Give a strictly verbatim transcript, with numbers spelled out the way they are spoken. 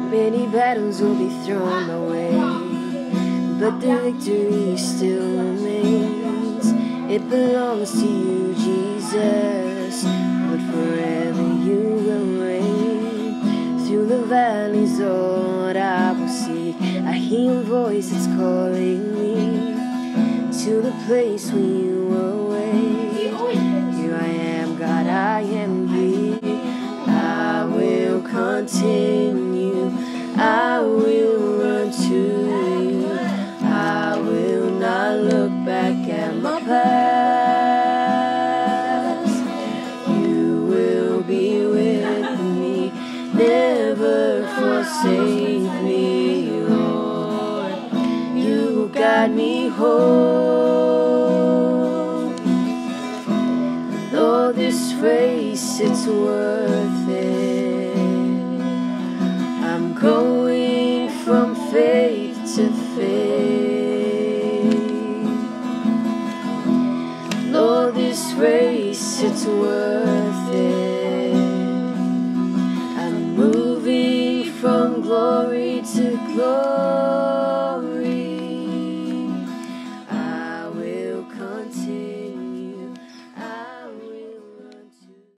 Many battles will be thrown my way, but the victory still remains. It belongs to you, Jesus, but forever you will reign. Through the valleys, Lord, I will seek. I hear your voice, it's calling me to the place where you will wait. Here I am, God, I am here. I will continue, I will run to you. I will not look back at my past. You will be with me, never forsake me, Lord. You guide me home. Though this race, it's worth it. I'm going from faith to faith. Lord, this race, it's worth it. I'm moving from glory to glory.